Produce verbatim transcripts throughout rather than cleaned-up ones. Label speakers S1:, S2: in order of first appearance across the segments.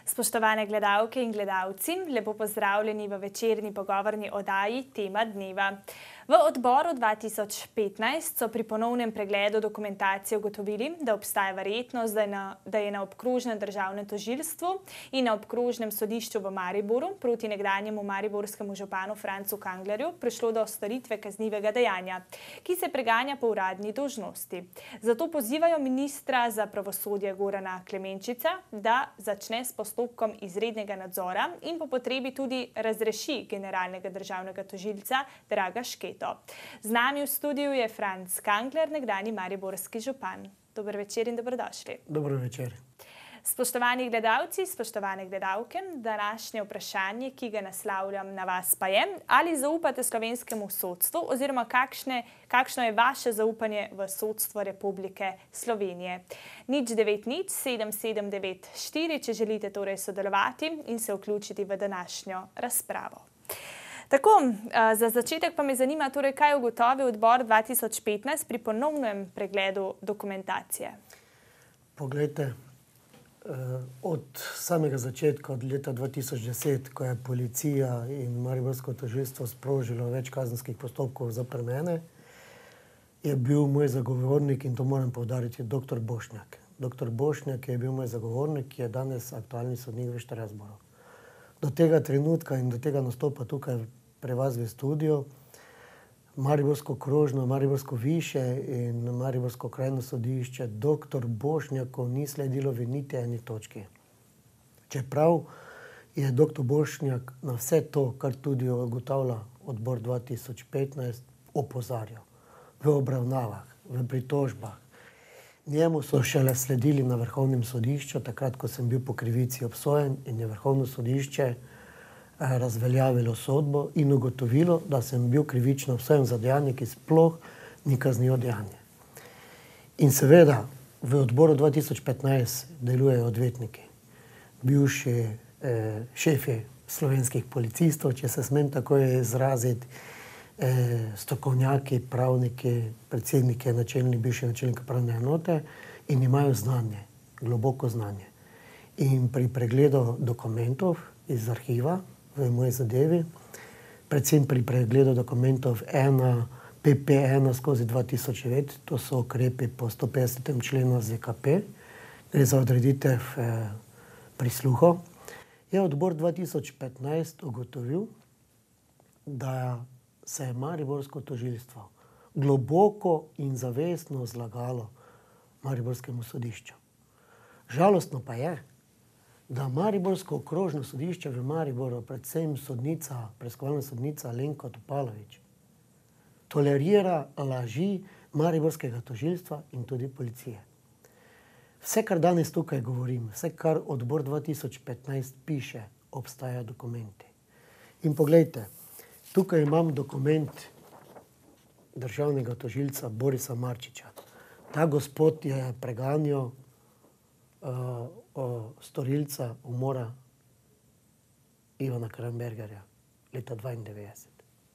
S1: Spoštovane gledalke in gledalci, lepo pozdravljeni v večerni pogovorni oddaji Tema dneva. V odboru dva tisoč petnajst so pri ponovnem pregledu dokumentacije ugotovili, da obstaja verjetnost, da je na, da je na obkrožnem državnem tožilstvu in na obkrožnem sodišču v Mariboru proti nekdanjemu mariborskemu županu Francu Kanglerju prišlo do storitve kaznivega dejanja, ki se preganja po uradni dolžnosti. Zato pozivajo ministra za pravosodje Gorana Klemenčiča, da začne s postopkom izrednega nadzora in po potrebi tudi razreši generalnega državnega tožilca Draga Šketa. Z nami v studiu je Franc Kangler, nekdanji mariborski župan. Dober večer in dobrodošli.
S2: Dobro večer.
S1: Spoštovani gledalci, spoštovane gledalke, današnje vprašanje, ki ga naslavljam na vas pa je, ali zaupate slovenskemu sodstvu oziroma kakšne, kakšno je vaše zaupanje v sodstvo Republike Slovenije. nič devet nič sedem sedem devet štiri, če želite torej sodelovati in se vključiti v današnjo razpravo. Tako, za začetek pa me zanima, torej, kaj je ugotovil odbor dva tisoč petnajst pri ponovnem pregledu dokumentacije.
S2: Poglejte, od samega začetka, od leta dva tisoč deset, ko je policija in mariborsko tožilstvo sprožilo več kazenskih postopkov zoper mene, je bil moj zagovornik, in to moram poudariti, doktor Bošnjak. Doktor Bošnjak je bil moj zagovornik, ki je danes aktualni sodnik v Štrasbourgu. Do tega trenutka in do tega nastopa tukaj pri vas v studiu, Mariborsko okrožno, Mariborsko višje in Mariborsko okrajno sodišče doktor Bošnjaku ni sledilo v niti eni točki. Čeprav je doktor Bošnjak na vse to, kar tudi ugotavlja odbor dva tisoč petnajst, opozarjal. V obravnavah, v pritožbah. Njemu so šele sledili na Vrhovnem sodišču, takrat, ko sem bil po krivici obsojen, in je Vrhovno sodišče razveljavilo sodbo in ugotovilo, da sem bil krivično obsojen za dejanje, ki sploh ni kaznivo dejanje. In seveda v odboru dva tisoč petnajst delujejo odvetniki, bivši eh, šefi slovenskih policistov, če se smem tako izraziti, eh, strokovnjaki, pravniki, predsedniki, načelnik, bivši načelnik pravne enote, in imajo znanje, globoko znanje. In pri pregledu dokumentov iz arhiva v moji zadevi, predvsem pri pregledu dokumentov ena, P P ena skozi dva tisoč devet, to so ukrepi po stopetdesetem členu Z K P, gre za odreditev eh, prisluhov, je odbor dva tisoč petnajst ugotovil, da se je mariborsko tožilstvo globoko in zavestno zlagalo mariborskemu sodišču. Žalostno pa je, da mariborsko okrožno sodišče v Mariboru, predvsem sodnica, preiskovalna sodnica Alenka Topalović, tolerira laži mariborskega tožilstva in tudi policije. Vse, kar danes tukaj govorim, vse, kar odbor dva tisoč petnajst piše, obstajajo dokumenti. In poglejte, tukaj imam dokument državnega tožilca Borisa Marčiča. Ta gospod je preganjal uh, o storilca umora Ivana Krambergerja leta dvaindevetdeset.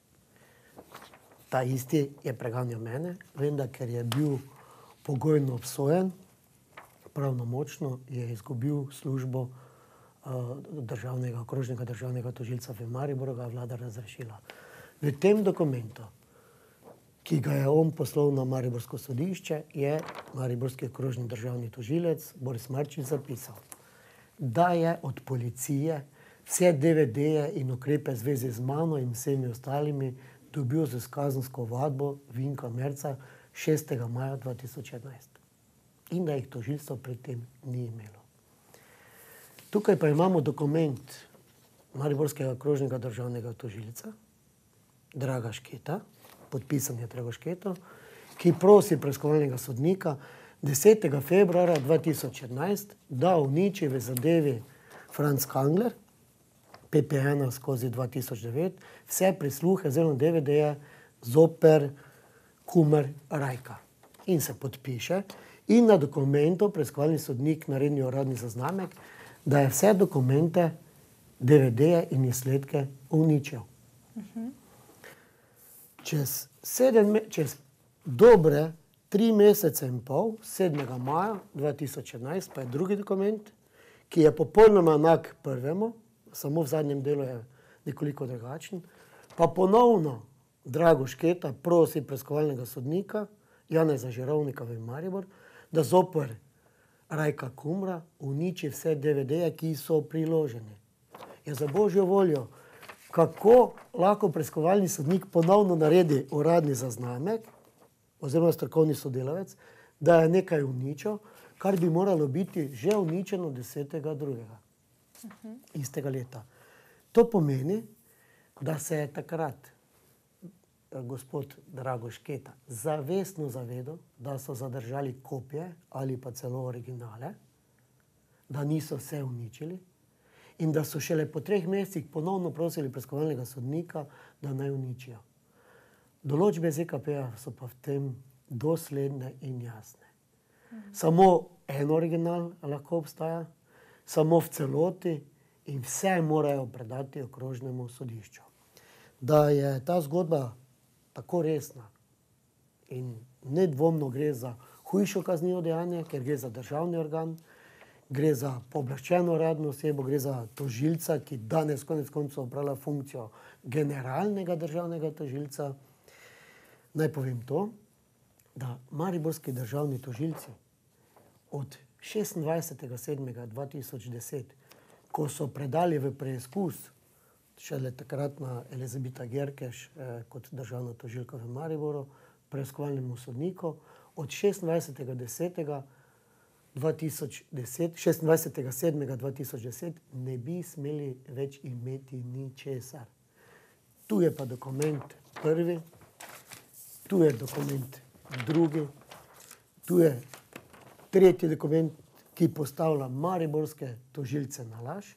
S2: Ta isti je preganjal mene, vendar ker je bil pogojno obsojen, pravnomočno je izgubil službo uh, državnega, okrožnega državnega tožilca v Mariboru, ga je vlada razrešila. V tem dokumentu, ki ga je on poslal na mariborsko sodišče, je mariborski okrožni državni tožilec Boris Marčič zapisal, da je od policije vse D V D-je in ukrepe v zvezi z mano in vsemi ostalimi dobil z kazensko ovadbo Vinka Merca šestega maja dva tisoč enajst. In da jih tožilstvo pri tem ni imelo. Tukaj pa imamo dokument mariborskega okrožnega državnega tožilca Draga Šketa, podpisan je Drago Šketo, ki prosi preiskovalnega sodnika desetega februarja dva tisoč enajst, da uniči v zadevi Franc Kangler, P P ena skozi dva tisoč devet, vse prisluhe oziroma D V D-je zoper Kumer Rajka. In se podpiše in na dokumentu preiskovalni sodnik naredi uradni zaznamek, da je vse dokumente, D V D-je in izsledke uničil. Uh-huh. Čez, sedem, čez dobre tri mesece in pol, sedmega maja dva tisoč enajst, pa je drugi dokument, ki je popolnoma enak prvemu, samo v zadnjem delu je nekoliko drugačen, pa ponovno Drago Šketa prosi preiskovalnega sodnika Janeza Žirovnika v Maribor, da zoper Rajka Kumra uniči vse D V D-je, ki so priloženi. Je za božjo voljo, kako lahko preiskovalni sodnik ponovno naredi uradni zaznamek, oziroma strokovni sodelavec, da je nekaj uničil, kar bi moralo biti že uničeno desetega drugega istega leta. To pomeni, da se je takrat gospod Drago Šketa zavestno zavedal, da so zadržali kopije ali pa celo originale, da niso vse uničili in da so šele po treh mesecih ponovno prosili preiskovalnega sodnika, da naj uničijo. Določbe Z K P-ja so pa v tem dosledne in jasne. Samo en original lahko obstaja, samo v celoti in vse morajo predati okrožnemu sodišču. Da je ta zgodba tako resna in nedvomno gre za hujšo kaznivo dejanje, ker gre za državni organ, gre za pooblaščeno uradno osebo, gre za tožilca, ki danes konec koncev opravlja funkcijo generalnega državnega tožilca. Naj povem to, da mariborski državni tožilci od šestindvajsetega sedmega dva tisoč deset, ko so predali v preizkus šele takratna Elizabeta Gerkeš eh, kot državna tožilka v Mariboru, preiskovalnemu sodniku, od šestindvajsetega desetega dva tisoč deset, šestindvajsetega sedmega dva tisoč deset ne bi smeli več imeti ničesar. Tu je pa dokument prvi, tu je dokument drugi, tu je tretji dokument, ki postavlja mariborske tožilce na laž,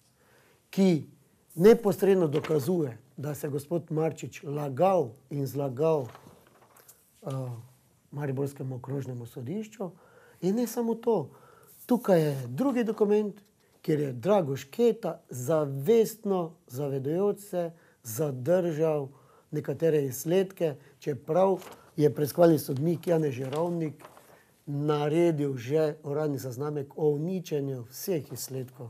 S2: ki neposredno dokazuje, da se gospod Marčič lagal in zlagal uh, mariborskemu okrožnemu sodišču. In ne samo to, tukaj je drugi dokument, kjer je Drago Šketa zavestno zavedajoč se zadržal nekatere izsledke, čeprav je preiskovalni sodnik Janez Žirovnik naredil že uradni zaznamek o uničenju vseh izsledkov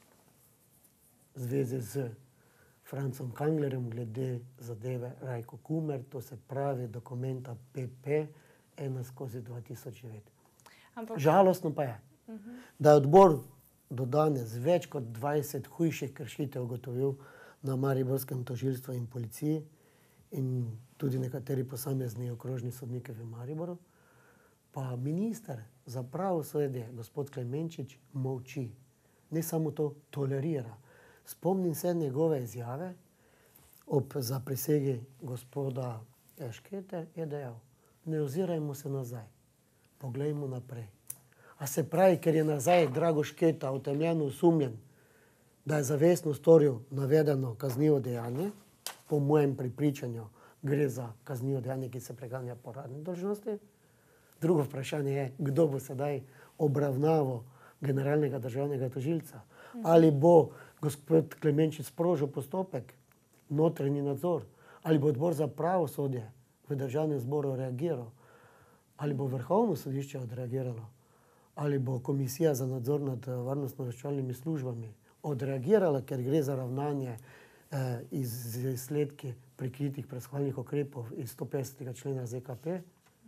S2: v zvezi z Francom Kanglerjem glede zadeve Rajko Kumer, to se pravi dokumenta P P ena skozi dva tisoč devet. Ampak... Žalostno pa je, uh -huh. da je odbor do danes več kot dvajset hujših kršitev ugotovil na mariborskem tožilstvu in policiji in tudi nekateri posamezni okrožni sodniki v Mariboru, pa minister za pravosodje, gospod Klemenčič, molči. Ne samo to, tolerira. Spomnim se njegove izjave ob zaprisegi gospoda Škete, je dejal, ne ozirajmo se nazaj, poglejmo naprej. A se pravi, ker je nazaj Drago Šketa utemeljeno osumljen, da je zavestno storil navedeno kaznivo dejanje, po mojem prepričanju gre za kaznivo dejanje, ki se preganja po uradni dolžnosti. Drugo vprašanje je, kdo bo sedaj obravnaval generalnega državnega tožilca. Ali bo gospod Klemenčič sprožil postopek, notranji nadzor, ali bo odbor za pravosodje v državnem zboru reagiral, ali bo vrhovno sodišče odreagiralo, ali bo komisija za nadzor nad varnostno-obveščevalnimi službami odreagirala, ker gre za ravnanje eh, iz izsledki prikritih preiskovalnih ukrepov iz stopetdesetega člena Z K P.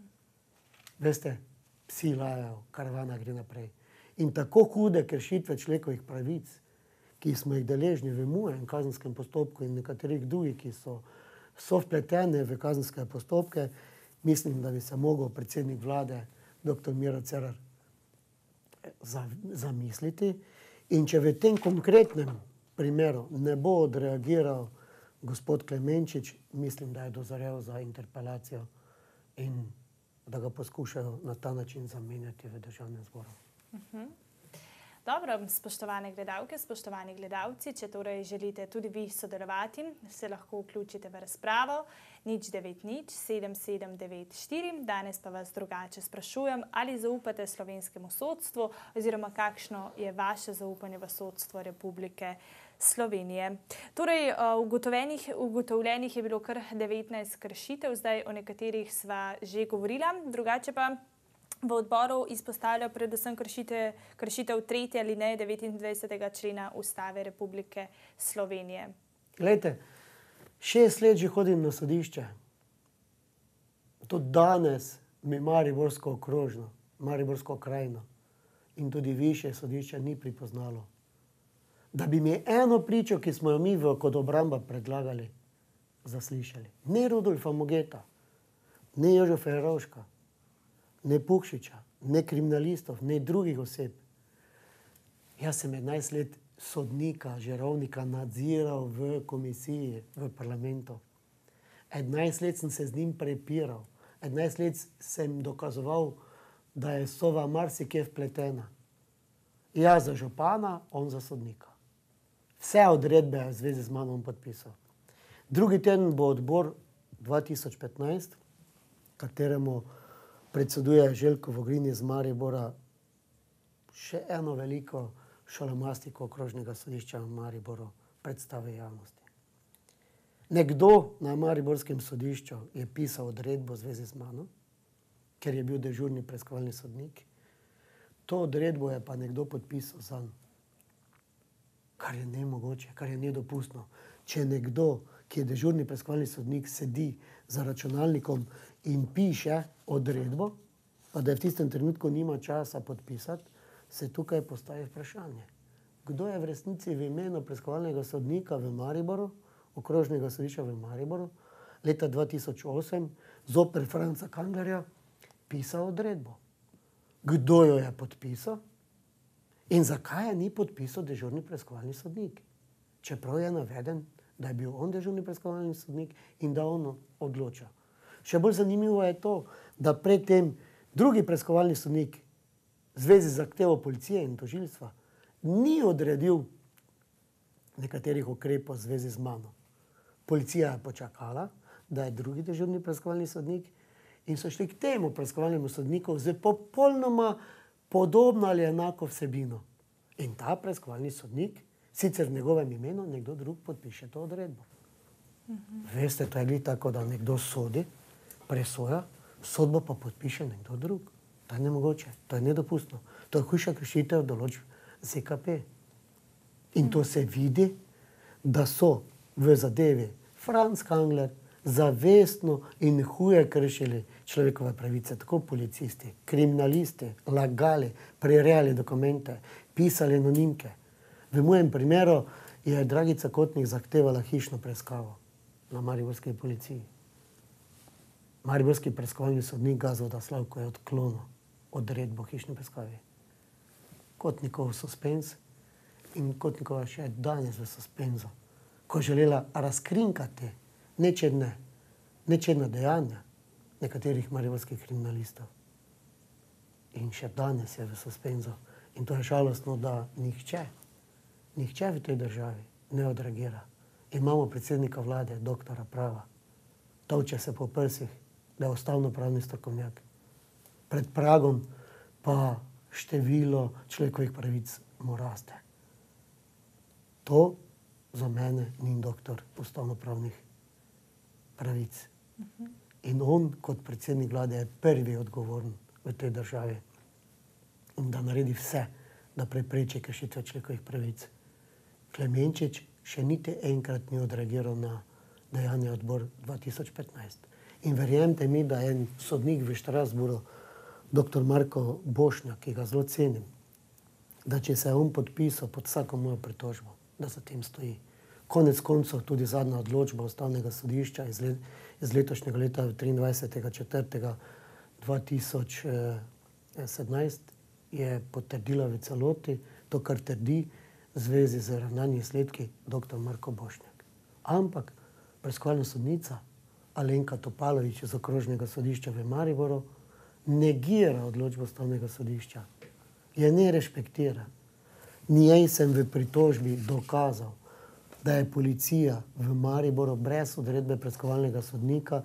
S2: Veste, psi lajajo, karavana gre naprej. In tako hude kršitve človekovih pravic, ki smo jih deležni v mojem kazenskem postopku in nekaterih drugih, ki so, so vpletene v kazenske postopke, mislim, da bi se mogel predsednik vlade, doktor Miro Cerar, zamisliti. In če v tem konkretnem primeru ne bo odreagiral gospod Klemenčič, mislim, da je dozorel za interpelacijo in da ga poskušajo na ta način zamenjati v državnem zboru.
S1: Uh-huh. Dobro, spoštovane gledalke, spoštovani gledalci, če torej želite tudi vi sodelovati, se lahko vključite v razpravo nič devet nič sedem sedem devet štiri. Danes pa vas drugače sprašujem, ali zaupate slovenskemu sodstvu oziroma kakšno je vaše zaupanje v sodstvo Republike Slovenije. Torej, ugotovljenih, ugotovljenih je bilo kar devetnajst kršitev, zdaj o nekaterih sva že govorila, drugače pa v odboru izpostavljajo predvsem kršite, kršitev tretje alineje devetindvajsetega člena Ustave Republike Slovenije.
S2: Glejte, šest let že hodim na sodišče. Tudi danes mi mariborsko okrožno, mariborsko krajino in tudi višje sodišče ni pripoznalo, da bi mi eno pričo, ki smo jo mi v, kot obramba predlagali, zaslišali. Ne Rudolfa Mogeta, ne Jožefa Jerovška, ne Pukšiča, ne kriminalistov, ne drugih oseb. Jaz sem enajst let sodnika Žerovnika nadziral v komisiji, v parlamentu. enajst let sem se z njim prepiral. enajst let sem dokazoval, da je Sova marsikje vpletena. Jaz za župana, on za sodnika. Vse odredbe v zvezi z mano podpisal. Drugi teden bo odbor dva tisoč petnajst, kateremu predseduje Željko Vogrin iz Maribora, še eno veliko šalamastiko okrožnega sodišča v Mariboru predstavi javnosti. Nekdo na mariborskem sodišču je pisal odredbo v zvezi z mano, ker je bil dežurni preiskovalni sodnik. To odredbo je pa nekdo podpisal zanj. Kar je nemogoče, kar je nedopustno. Če nekdo, ki je dežurni preiskovalni sodnik, sedi za računalnikom in piše odredbo, pa da je v tistem trenutku nima časa podpisati, se tukaj postavi vprašanje. Kdo je v resnici v imenu preiskovalnega sodnika v Mariboru, okrožnega sodišča v Mariboru, leta dva tisoč osem, zoper Franca Kanglerja, pisal odredbo? Kdo jo je podpisal? In zakaj je ni podpisal dežurni preiskovalni sodnik? Čeprav je naveden, da je bil on dežurni preiskovalni sodnik in da on odloča. Še bolj zanimivo je to, da predtem drugi preiskovalni sodnik v zvezi z zahtevo policije in tožilstva ni odredil nekaterih ukrepov v zvezi z mano. Policija je počakala, da je drugi dežurni preiskovalni sodnik in so šli k temu preiskovalnemu sodniku z popolnoma podobno ali enako vsebino. In ta preiskovalni sodnik, sicer v njegovem imenu, nekdo drug podpiše to odredbo. Mhm. Veste, to je glih tako, da nekdo sodi, presoja, sodbo pa podpiše nekdo drug. To je nemogoče, to je nedopustno. To je hujša kršitev določb Z K P. In to se vidi, da so v zadevi Franc Kangler zavestno in huje kršili človekove pravice, tako policisti, kriminalisti, lagali, prirejali dokumente, pisali anonimke. V mojem primeru je Dragica Kotnik zahtevala hišno preiskavo na mariborski policiji. Mariborski preiskovalni sodnik Gazvoda Slavko je odklonil odredbo hišne preiskave. Kotnikov suspenz in Kotnikova še danes v suspenzu, ko je želela razkrinkati nečedne, nečedne dejanja nekaterih mariborskih kriminalistov. In še danes je v suspenzu. In to je žalostno, da nihče, nihče v tej državi ne odreagira. Imamo predsednika vlade, doktora prava, tolče se po prsih, da je ustavno-pravni strokovnjak. Pred pragom pa število človekovih pravic mu raste. To za mene ni doktor ustavno-pravnih pravic. In on kot predsednik vlade je prvi odgovoren v tej državi in da naredi vse, da prepreči kršitve človekovih pravic. Klemenčič še niti enkrat ni odreagiral na dejanje odbor dva tisoč petnajst. In verjemite mi, da en sodnik v Štrasburu, doktor Marko Bošnjak, ki ga zelo cenim, da če se je on podpisal pod vsako mojo pritožbo, da za tem stoji. Konec koncev tudi zadnja odločba Ustavnega sodišča iz, let, iz letošnjega leta triindvajsetega četrtega dva tisoč sedemnajst je potrdila v celoti to, kar trdi v zvezi z ravnanjem izsledki doktor Marko Bošnjak. Ampak preiskovalna sodnica Alenka Topalović iz okrožnega sodišča v Mariboru negira odločbo Ustavnega sodišča. Je ne respektira. Njej sem v pritožbi dokazal, da je policija v Mariboru brez odredbe preiskovalnega sodnika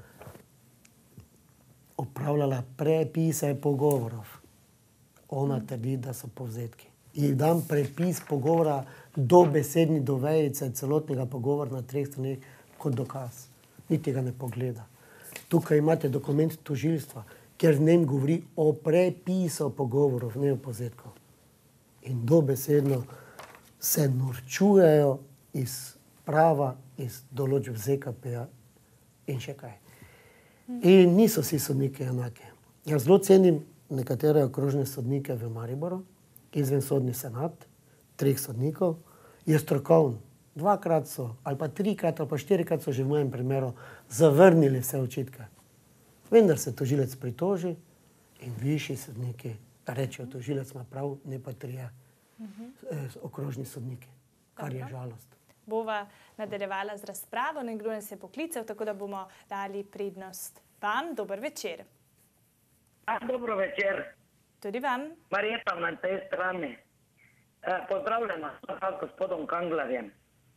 S2: opravljala prepise pogovorov. Ona trdi, da so povzetki. Ji dam prepis pogovora do besedni, do vejice celotnega pogovora na treh straneh kot dokaz. Niti ga ne pogleda. Tukaj imate dokument tožilstva, ker v njem govori o prepisu pogovorov, ne o povzetkov. In dobesedno se norčujejo iz prava, iz določb Z K P-ja in še kaj. In niso vsi sodniki enaki. Jaz zelo cenim nekatere okrožne sodnike v Mariboru, izvensodni senat, treh sodnikov, je strokoven. Dvakrat so, ali pa trikrat, ali pa štirikrat so že v mojem primeru zavrnili vse očitke. Vendar se tožilec pritoži in višji sodniki rečejo, tožilec ima prav, ne pa trije eh, okrožni sodniki, kar je žalost.
S1: Bova nadaljevala z razpravo, nekdo nas je poklical, tako da bomo dali prednost vam. Dober večer.
S3: A, dobro večer.
S1: Tudi vam.
S3: Marjeta na tej strani. E, pozdravljena s gospodom Kanglerjem.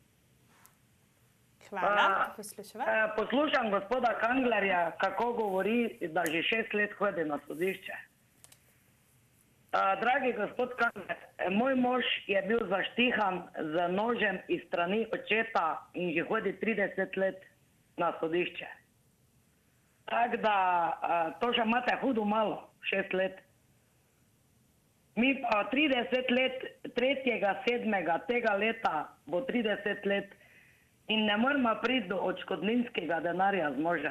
S1: Hvala, poslušava.
S3: E, poslušam gospoda Kanglerja, kako govori, da že šest let hodi na sodišče. E, dragi gospod Kangler, moj mož je bil zaštihan z nožem iz strani očeta in že hodi trideset let na sodišče. Tako da to še imate hudo malo, šest let. Mi pa trideset let, tretjega sedmega tega leta bo trideset let in ne moramo priti do odškodninskega denarja z možem.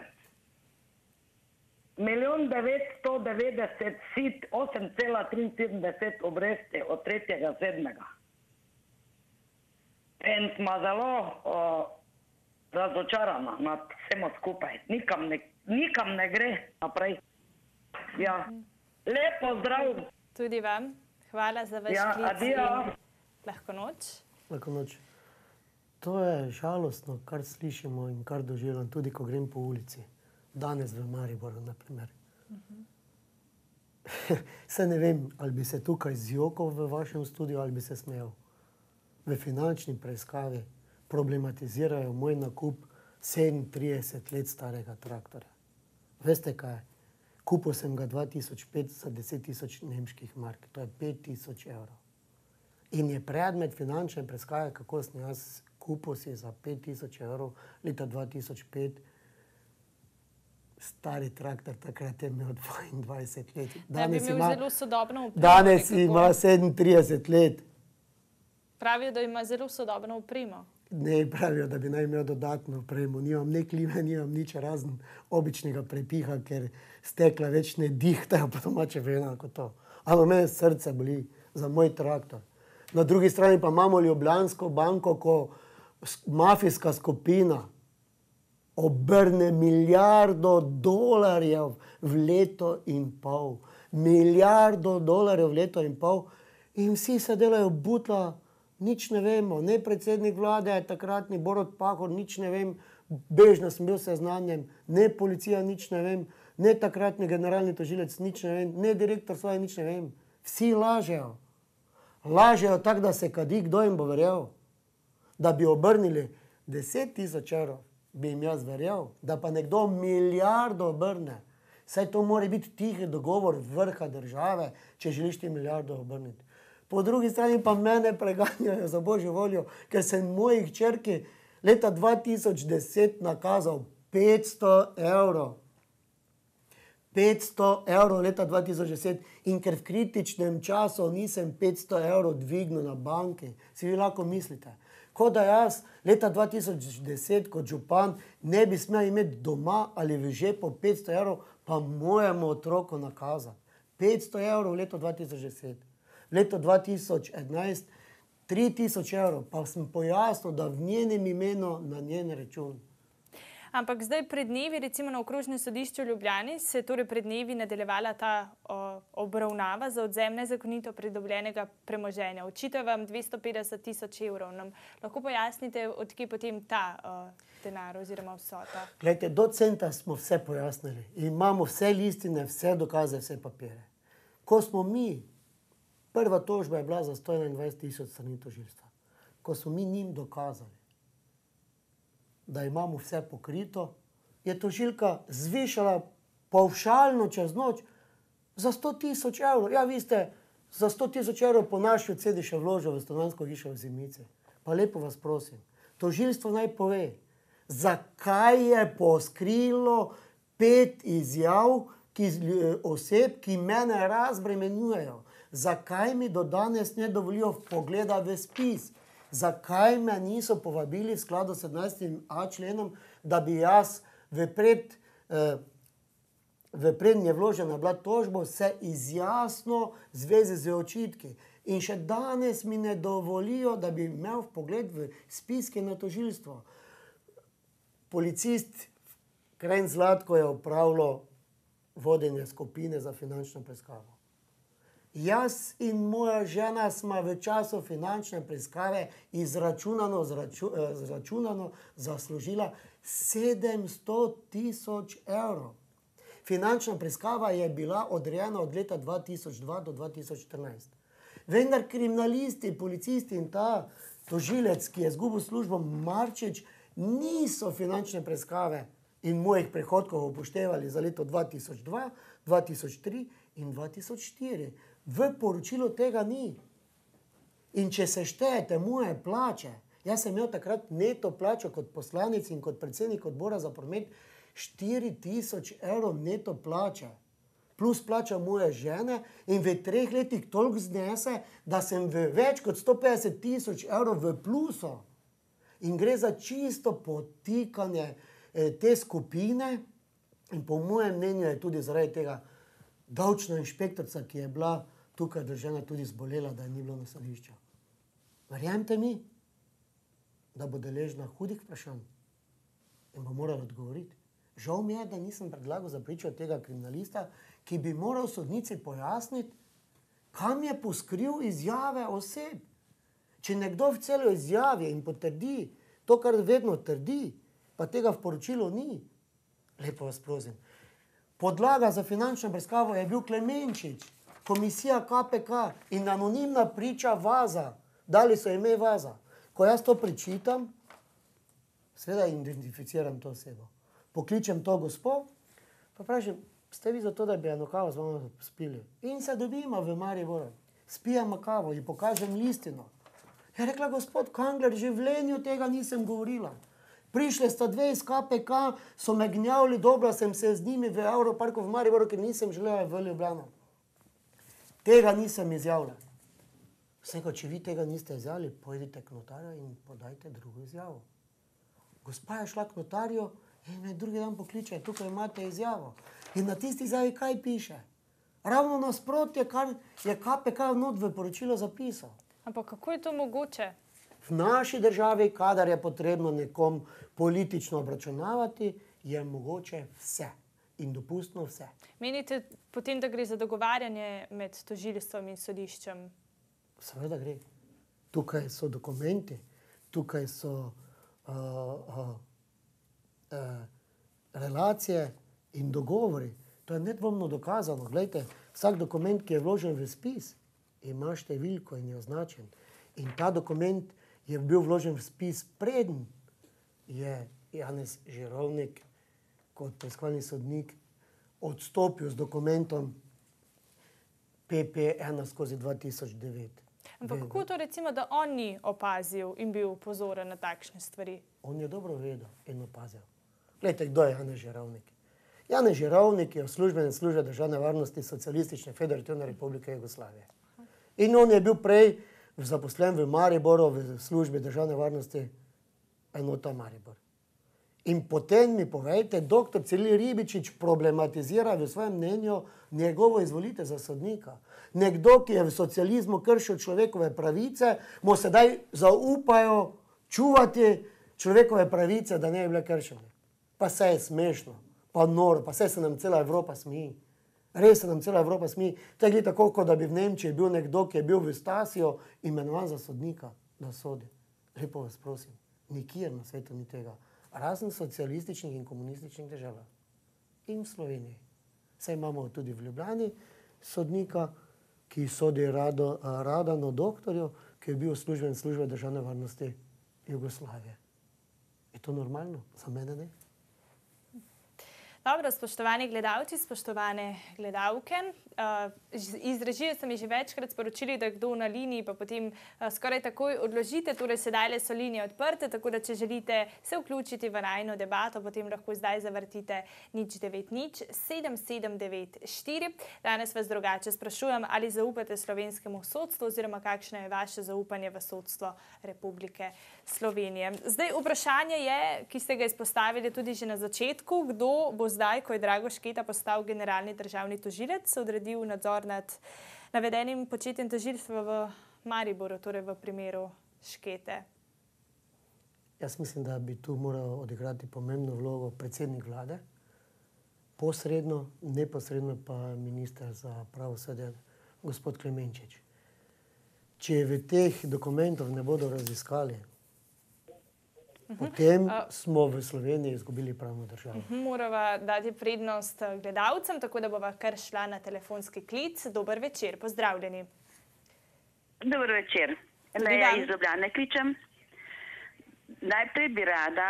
S3: Milijon devetsto devetdeset sit, osem cela triinsedemdeset obresti od tretjega sedmega. In smo zelo o, razočarana nad vsemo skupaj. Nikam ne, nikam ne gre naprej. Ja. Lepo zdrav.
S1: Tudi vam. Hvala za vaš
S3: Ja,
S1: klic
S3: adijo.
S1: in lahko noč.
S2: Lahko noč. To je žalostno, kar slišimo in kar doživljam, tudi ko grem po ulici. Danes v Mariboru, na primer. Saj ne vem, ali bi se tukaj zjokal v vašem studiu, ali bi se smejal. V finančni preiskavi problematizirajo moj nakup sedemintrideset let starega traktorja. Veste kaj? Kupil sem ga dva tisoč pet za deset tisoč nemških mark. To je pet tisoč evrov. In je predmet finančne preiskave, kako sem jaz kupil si za pet tisoč evrov leta dva tisoč pet stari traktor, takrat je imel dvaindvajset let.
S1: Da bi imel zelo sodobno opremo.
S2: Danes ima sedemintrideset let.
S1: Pravijo, da ima zelo sodobno opremo.
S2: Ne, pravijo, da bi naj imel dodatno opremo. Nimam ne klime, nimam nič razen običnega prepiha, ker stekla več ne dihtajo, pa domače vena kot to. Ampak mene srce boli za moj traktor. Na drugi strani pa imamo Ljubljansko banko, ko mafijska skupina obrne milijardo dolarjev v leto in pol. Milijardo dolarjev v leto in pol. In vsi se delajo butla, nič ne vemo. Ne predsednik vlade, takratni Borut Pahor, nič ne vem. Bežno sem bil seznanjen. Ne policija, nič ne vem. Ne takratni generalni tožilec, nič ne vem. Ne direktor svoje, nič ne vem. Vsi lažejo. Lažejo tako, da se kadi, kdo jim bo verjel. Da bi obrnili deset tisoč evrov, bi jim jaz verjel. Da pa nekdo milijardo obrne. Saj to mora biti tihi dogovor vrha države, če želiš ti milijardo obrniti. Po drugi strani pa mene preganjajo za božjo voljo, ker sem mojih hčerki leta dva tisoč deset nakazal petsto evrov. petsto evrov leta dva tisoč deset in ker v kritičnem času nisem petsto evrov dvignil na banki, si vi lahko mislite. Kot da jaz leta dva tisoč deset kot župan ne bi smel imeti doma ali v žepu petsto evrov, pa mojemu otroku nakazati. petsto evrov v letu dva tisoč deset. V letu dva tisoč enajst tri tisoč evrov, pa sem pojasnil, da v njenem imenu na njen račun.
S1: Ampak zdaj pred dnevi, recimo na okrožnem sodišču v Ljubljani, se je torej pred dnevi nadaljevala ta o, obravnava za odvzem nezakonito pridobljenega premoženja. Očitajo vam dvesto petdeset tisoč evrov. Nam lahko pojasnite, od kje potem ta o, denar oziroma vsota?
S2: Glejte, do centa smo vse pojasnili. Imamo vse listine, vse dokaze, vse papire. Ko smo mi, prva tožba je bila za sto enaindvajset tisoč strani tožilstva. Ko smo mi njim dokazali, da imamo vse pokrito, je tožilka zvišala pavšalno čez noč za sto tisoč evrov. Ja, vi ste za sto tisoč evrov po naši oceni še vložili v stanovanjsko hišo v Zimici. Pa lepo vas prosim, tožilstvo naj pove, zakaj je poskrilo pet izjav ki, oseb, ki mene razbremenjujejo. Zakaj mi do danes ne dovolijo vpogleda v spis? Zakaj me niso povabili v skladu s sedemnajstim a členom, da bi jaz v pred, eh, v prednje vložena bila tožbo se izjasno zvezi z očitki. In še danes mi ne dovolijo, da bi imel vpogled v spiske na tožilstvo. Policist Krajn Zlatko je opravljal vodenje skupine za finančno preiskavo. Jaz in moja žena smo v času finančne preiskave izračunano, zraču, zračunano zaslužila sedemsto tisoč evrov. Finančna preiskava je bila odrejena od leta dva tisoč dva do dva tisoč štirinajst. Vendar kriminalisti, policisti in ta tožilec, ki je izgubil službo, Marčič, niso finančne preiskave in mojih prihodkov upoštevali za leto dva tisoč dva, dva tisoč tri in dva tisoč štiri. V poročilu tega ni. In če se štejete moje plače, jaz sem imel takrat neto plačo kot poslanec in kot predsednik odbora za promet štiri tisoč evrov neto plače, plus plača moje žene in v treh letih toliko znese, da sem v več kot sto petdeset tisoč evrov v plusu. In gre za čisto potikanje eh, te skupine in po mojem mnenju je tudi zaradi tega davčna inšpektorica, ki je bila tukaj držena, tudi zbolela, da je ni bilo na sodišču. Verjemite mi, da bo deležna hudih vprašanj in bo morala odgovoriti. Žal mi je, da nisem predlagal za pričo tega kriminalista, ki bi moral sodnici pojasniti, kam je poskril izjave oseb. Če nekdo v celo izjavi in potrdi to, kar vedno trdi, pa tega v poročilu ni, lepo vas prosim. Podlaga za finančno preiskavo je bil Klemenčič, komisija K P K in anonimna priča Vaza. Dali so ime Vaza. Ko jaz to prečitam, seveda identificiram to osebo. Pokličem to gospo, pa vprašam, ste vi za to, da bi eno kavo z vami spili? In se dobimo v Mariboru. Spijemo kavo in pokažem listino. Je rekla, gospod Kangler, v življenju tega nisem govorila. Prišli sta dve iz K P K, so me gnjavili, dobro sem se z njimi v Europarku v Mariboru, ker nisem želela v Ljubljano. Tega nisem izjavila. Sem rekel, če vi tega niste izjavili, pojdite k notarju in podajte drugo izjavo. Gospa je šla k notarju in me drugi dan pokliče, tukaj imate izjavo. In na tisti izjavi kaj piše? Ravno nasprotje, kar je K P K not v poročilo zapisal.
S1: Ampak kako je to mogoče?
S2: V naši državi, kadar je potrebno nekom politično obračunavati, je mogoče vse in dopustno vse.
S1: Menite potem, da gre za dogovarjanje med tožilstvom in sodiščem?
S2: Seveda gre. Tukaj so dokumenti, tukaj so uh, uh, uh, relacije in dogovori. To je nedvomno dokazano. Glejte, vsak dokument, ki je vložen v spis, ima številko in je označen. In ta dokument je bil vložen v spis preden je Janez Žirovnik kot preiskovalni sodnik odstopil z dokumentom P P ena skozi dva tisoč devet.
S1: Ampak kako to recimo, da on ni opazil in bil pozoren na takšne stvari?
S2: On je dobro vedel in opazil. Glejte, kdo je Janez Žirovnik? Janez Žirovnik je uslužbenec službe državne varnosti Socialistične federativne republike Jugoslavije. In on je bil prej zaposlen v Mariboru v službi državne varnosti enota Maribor. In potem mi povejte, doktor Ciril Ribičič problematizira v svojem mnenju njegovo izvolitev za sodnika. Nekdo, ki je v socializmu kršil človekove pravice, mu sedaj zaupajo čuvati človekove pravice, da ne bi bile kršene. Pa se je smešno, pa noro, pa se se nam cela Evropa smiji. Res se nam cela Evropa smiji. To je tako, kot da bi v Nemčiji bil nekdo, ki je bil v Stasijo imenovan za sodnika, da sodi. Lepo vas prosim, nikjer na svetu ni tega. Razen socialističnih in komunističnih državah. In v Sloveniji. Saj imamo tudi v Ljubljani sodnika, ki sodi Rado, Radanu doktorju, ki je bil uslužben službe državne varnosti Jugoslavije. Je to normalno? Za mene ne.
S1: Dobro, spoštovani gledalci, spoštovane gledalke. Iz režije so mi že večkrat sporočili, da kdo na liniji, pa potem skoraj takoj odložite. Torej, sedaj so linije odprte, tako da če želite se vključiti v najino debato, potem lahko zdaj zavrtite nič devet nič sedem sedem devet štiri. Danes vas drugače sprašujem, ali zaupate slovenskemu sodstvu oziroma kakšno je vaše zaupanje v sodstvo Republike Slovenije. Zdaj, vprašanje je, ki ste ga izpostavili tudi že na začetku, kdo bo zdaj, ko je Drago Šketa postal generalni državni tožilec, odredil nadzor nad navedenim početjem tožilstva v Mariboru, torej v primeru Škete.
S2: Jaz mislim, da bi tu moral odigrati pomembno vlogo predsednik vlade, posredno, neposredno pa minister za pravosodje, gospod Klemenčič. Če v teh dokumentov ne bodo raziskali, potem smo v Sloveniji izgubili pravno državo.
S1: Morava dati prednost gledalcem, tako da bova kar šla na telefonski klic. Dober večer, pozdravljeni.
S4: Dober večer. Leja iz Ljubljane kličem. Najprej bi rada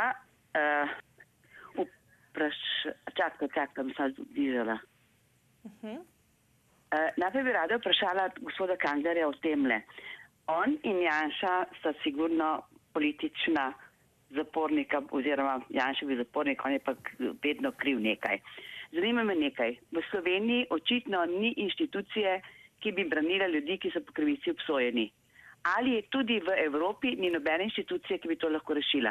S4: vprašala, čakaj, čakaj, sem se zbližala. Najprej bi rada vprašala gospoda Kanglerja o temle. On in Janša sta sigurno politična zapornika oziroma Janševi zapornik, on je pa vedno kriv nekaj. Zanima me nekaj. V Sloveniji očitno ni inštitucije, ki bi branila ljudi, ki so po krivici obsojeni. Ali je tudi v Evropi ni nobene inštitucije, ki bi to lahko rešila?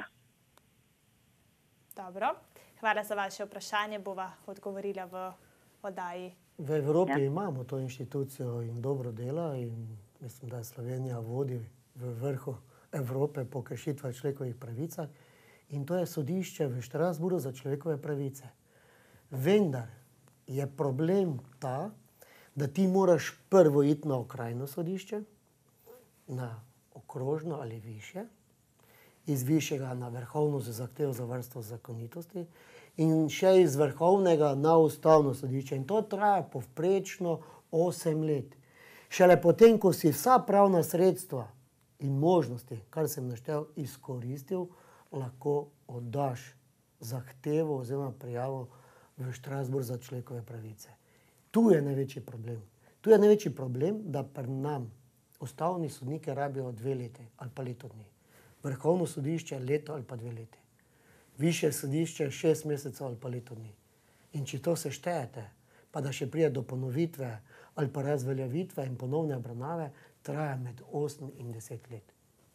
S1: Dobro. Hvala za vaše vprašanje, bova odgovorila v oddaji.
S2: V Evropi ja. imamo to inštitucijo in dobro dela in mislim, da Slovenija vodi v vrhu Evrope po kršitvah človekovih pravicah in to je sodišče v Štrasburu za človekove pravice. Vendar je problem ta, da ti moraš prvo iti na okrajno sodišče, na okrožno ali višje, iz višjega na vrhovno za zahtevo za varstvo zakonitosti in še iz vrhovnega na ustavno sodišče. In to traja povprečno osem let. Šele potem, ko si vsa pravna sredstva in možnosti, kar sem naštel, izkoristil, lahko oddaš zahtevo oziroma prijavo v Štrasburg za človekove pravice. Tu je največji problem. Tu je največji problem, da pri nam ustavni sodniki rabijo dve leti ali pa leto dni. Vrhovno sodišče leto ali pa dve leti. Višje sodišče šest mesecev ali pa leto dni. In če to seštejete, pa da še pride do ponovitve ali pa razveljavitve in ponovne obravnave, traja med osem in deset let.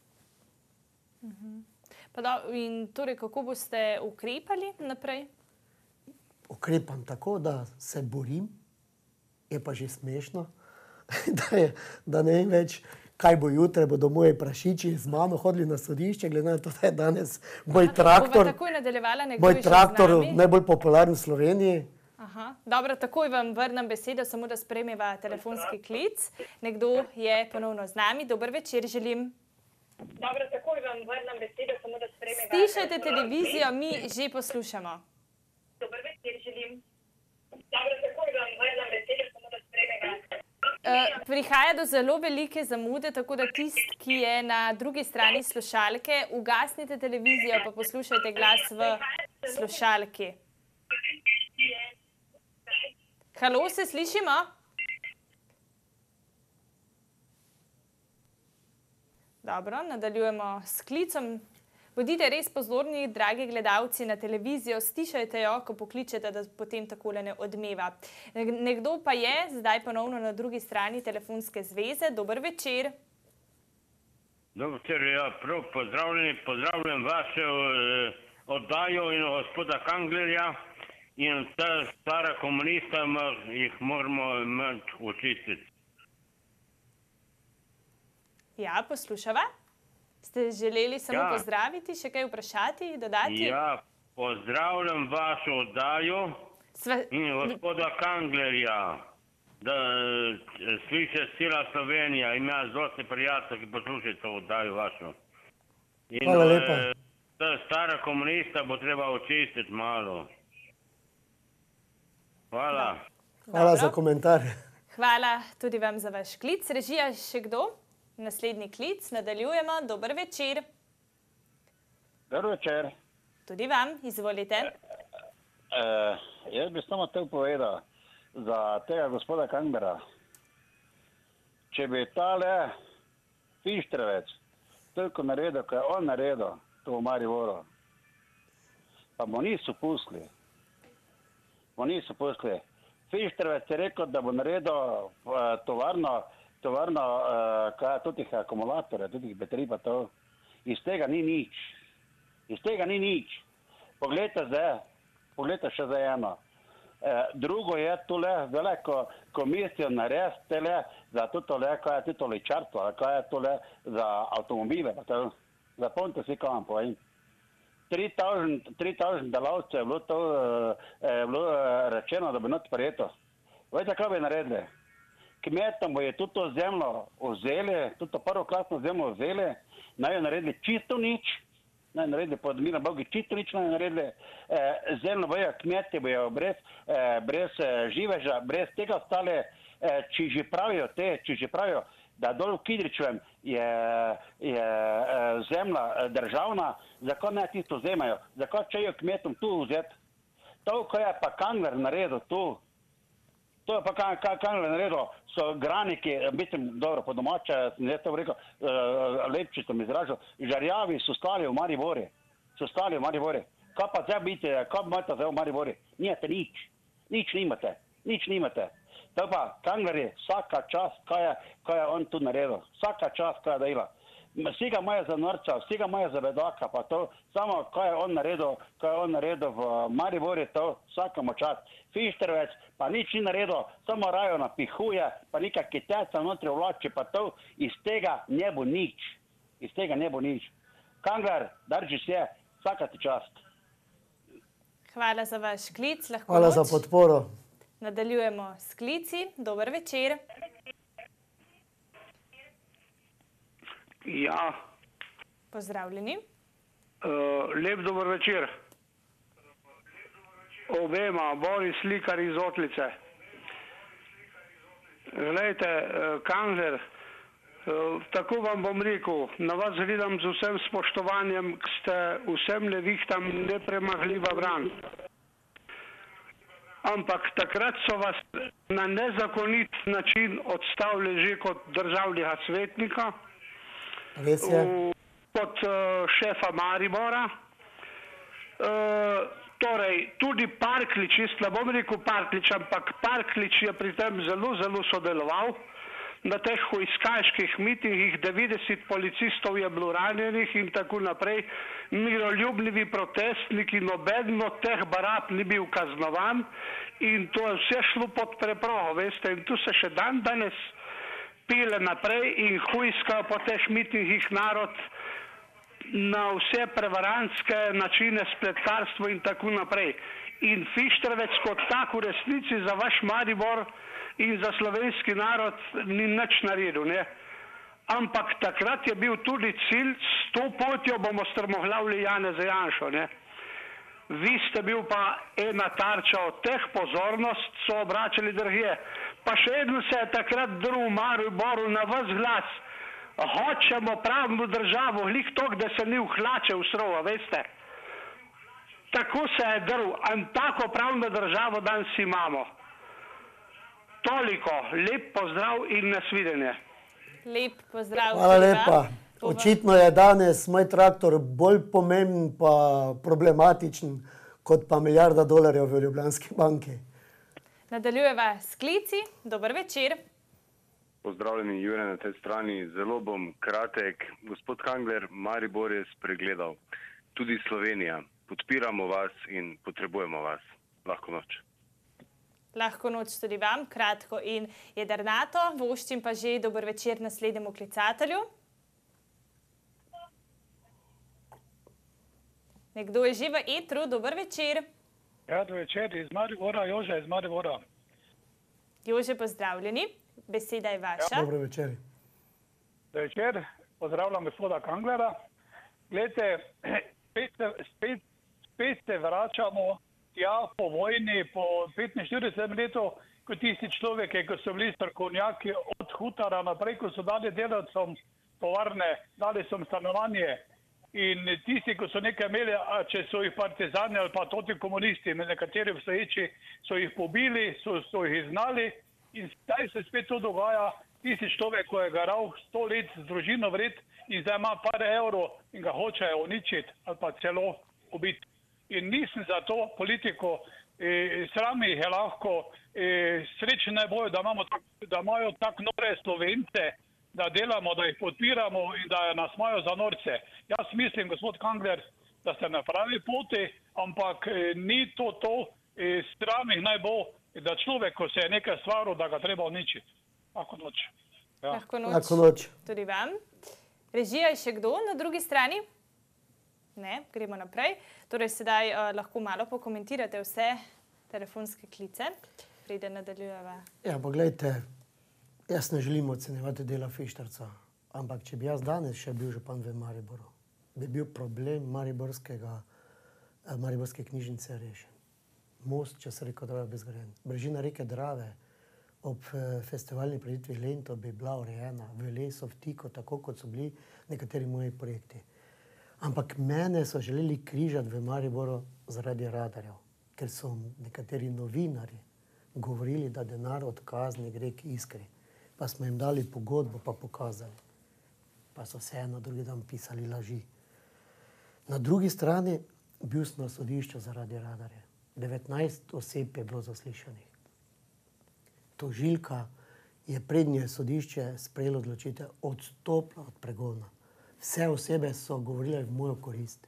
S1: Pa da, in torej, kako boste ukrepali naprej?
S2: Ukrepam tako, da se borim, je pa že smešno, da, je, da ne vem več, kaj bo jutre, bodo moji prašiči z mano hodili na sodišče, glede na to, da je danes moj
S1: Aha,
S2: traktor,
S1: takoj nadaljevala,
S2: moj traktor najbolj popularen v Sloveniji.
S1: Aha. Dobro, takoj vam vrnem besedo, samo da sprejmeva telefonski klic. Nekdo je ponovno z nami. Dober večer želim. Dobro, takoj vam vrnem besedo, samo da sprejmeva. Stišajte televizijo, mi že poslušamo. Dober večer želim. Dobro, takoj vam vrnem besedo, samo da sprejmeva. Uh, prihaja do zelo velike zamude, tako da tist, ki je na drugi strani slušalke, ugasnite televizijo, pa poslušajte glas v slušalki. Halo, se slišimo? Dobro, nadaljujemo s klicom. Bodite res pozorni, dragi gledalci, na televizijo, stišajte jo, ko pokličete, da potem takole ne odmeva. Nekdo pa je zdaj ponovno na drugi strani telefonske zveze. Dober večer.
S5: Dober večer, ja, prav pozdravljeni, pozdravljam vaše oddajo in gospoda Kanglerja. In ta stara komunista jih moramo očistiti.
S1: Ja, poslušava. Ste želeli samo
S5: ja.
S1: pozdraviti, še kaj vprašati, dodati?
S5: Ja, pozdravljam vašo oddajo Sve... in gospoda Kanglerja, da sliše cela Slovenija. Ima dosti prijatelj, ki poslušajo to oddajo vašo. In,
S2: Hvala lepa.
S5: Ta stara komunista bo treba očistiti malo. Hvala.
S2: Hvala za komentar.
S1: Hvala tudi vam za vaš klic. Režija, še kdo? Naslednji klic, nadaljujemo. Dober večer.
S6: Dober večer.
S1: Tudi vam, izvolite.
S6: Uh, jaz bi samo te povedal za tega gospoda Kanglera. Če bi tale Fištrevec toliko naredil, ko je on naredil to v Mariboru, pa mu niso pustili. Mu niso pustili. Fištrevec je rekel, da bo naredil uh, tovarno, tovarno uh, kaj, tutih akumulatorjev, tutih baterij pa to. Iz tega ni nič. Iz tega ni nič. Poglejte zdaj, poglejte še za eno. E, drugo je tole veliko komisijo narediti tele za tole, kaj je tole čarstvo, kaj je tole za avtomobile. Zapomnite si, kaj vam povem. tri tisoč delavcev je bilo to je bilo rečeno, da bi not prijeto. Veste, kaj bi naredili? Kmetom je tudi to zemljo vzeli, tudi to prvoklasno zemljo vzeli, naj jo naredili čisto nič, naj naredili pod mirom Bogi čisto nič, naj naredili eh, zemljo bojo kmetje, bojo brez, eh, brez eh, živeža, brez tega ostale, eh, če že pravijo te, če že pravijo, da dol v Kidričevem je, je eh, zemlja eh, državna, zakaj ne tisto vzemajo, zakaj če jo kmetom tu vzeti? To, ko je pa Kangler naredil tu, to je pa Kangler naredil, so graniki, mislim, dobro, po domače, sem zdaj to rekel, uh, lepši sem izražal, žarjavi so stali v Maribori, so stali v Maribori. Kaj pa zdaj biti, kaj imate zdaj v Maribori? Nijete nič, nič nimate, nič nimate. To pa Kangler je vsaka čast, kaj je, kaj je on tu naredil, vsaka čast, kaj je dela. Vsi ga imajo za norca, vsi ga imajo za bedaka, pa to, samo kaj je on naredil, kaj je on naredil v Maribori, to vsakemu čast. Fištrevec pa nič ni naredil, samo rajo napihuje, pa nekaj Kitajca notri vlači, pa to iz tega ne bo nič. Iz tega ne bo nič. Kangler, drži se, vsaka ti čast.
S1: Hvala za vaš klic. Lahko
S2: Hvala
S1: noč.
S2: za podporo.
S1: Nadaljujemo s klici. Dober večer.
S7: Ja.
S1: Pozdravljeni.
S7: Uh, lep dober večer. Obema, Boris Slikar iz Otlice. Glejte, uh, Kangler, uh, tako vam bom rekel, na vas gledam z vsem spoštovanjem, k ste vsem levihtam nepremagljiva bran. Ampak takrat so vas na nezakonit način odstavili že kot državnega svetnika,
S2: Res je.
S7: v, kot uh, šefa Maribora. Uh, torej, tudi Parklič, jaz ne bom rekel Parklič, ampak Parklič je pri tem zelo, zelo sodeloval. Na teh hujskaških mitingih devetdeset policistov je bilo ranjenih in tako naprej. Miroljubljivi protestniki, noben od teh barab ni bil kaznovan in to je vse šlo pod preprogo, veste, in tu se še dan danes pile naprej in hujska po teh mitingih narod na vse prevarantske načine, spletkarstvo in tako naprej. In Fištrevec kot tak v resnici za vaš Maribor in za slovenski narod ni nič naredil, ne. Ampak takrat je bil tudi cilj, s to potjo bomo strmoglavili Janeza Janšo, ne. Vi ste bil pa ena tarča od teh, pozornost so obračali drugje. Pa še eden se je takrat drl v Mariboru na vas glas. Hočemo pravno državo, lik tok, da se ni v hlače usrova, veste. Tako se je drl, in tako pravno državo danes imamo. Toliko, lep pozdrav in nasvidenje.
S1: Lep pozdrav.
S2: Hvala lepa. Očitno je danes moj traktor bolj pomemben pa problematičen kot pa milijarda dolarjev v Ljubljanski banki.
S1: Nadaljujeva s klici. Dober večer.
S8: Pozdravljeni, Jure na tej strani. Zelo bom kratek. Gospod Kangler, Maribor je spregledal. Tudi Slovenija. Podpiramo vas in potrebujemo vas. Lahko noč.
S1: Lahko noč tudi vam, kratko in jedrnato. Voščim pa že dober večer naslednjemu klicatelju. Nekdo je že v etru, dober večer.
S9: Ja, dober večer iz Maribora, Jože iz Maribora.
S1: Jože, pozdravljeni. Beseda je vaša.
S2: Ja, dobro večer.
S9: Dober večer, pozdravljam gospoda Kanglera. Glejte, spet, spet, spet se vračamo tja po vojni, po petinštiridesetem letu, kot tisti človek, ko so bili strokovnjaki od hutara naprej, ko so dali delavcem tovarne, dali so stanovanje. In tisti, ko so nekaj imeli, če so jih partizani ali pa toti komunisti, nekateri obstoječi so jih pobili, so, so jih znali in zdaj se spet to dogaja. Tisti človek, ko je garal sto let z družino vred in zdaj ima par evrov in ga hočejo uničiti ali pa celo ubiti. In nisem za to politiko, eh, srami jih je lahko, eh, srečno naj bojo, da, imamo tak, da imajo tako nore Slovence, da delamo, da jih podpiramo in da nas imajo za norce. Jaz mislim, gospod Kangler, da ste na pravi poti, ampak eh, ni to to, eh, sram jih naj bo, da človek, ko se je nekaj stvaril, da ga treba uničiti. Lahko noč. Ja.
S1: Lahko noč.
S2: Lahko noč.
S1: Tudi vam. Režija je še kdo na drugi strani? Ne, gremo naprej. Torej, sedaj uh, lahko malo pokomentirate vse telefonske klice, preden nadaljujeva.
S2: Ja, pa gledajte, jaz ne želim ocenjevati dela Fištarca, ampak če bi jaz danes še bil župan v Mariboru, bi bil problem mariborskega, eh, mariborske knjižnice rešen. Most čez reko Drave bi zgrajen. Brežina reke Drave ob eh, festivalni prireditvi Lento bi bila urejena v lesu, v tiku, tako kot so bili nekateri moji projekti. Ampak mene so želeli križati v Mariboru zaradi radarjev, ker so nekateri novinari govorili, da denar od kazni gre k Iskri. Pa smo jim dali pogodbo, pa pokazali. Pa so vseeno drugi dan pisali laži. Na drugi strani bil sem na sodišču zaradi radarja. devetnajst oseb je bilo zaslišanih. Tožilka je prednje sodišče sprejelo odločitev, odstopila od pregona. Vse osebe so govorile v mojo korist.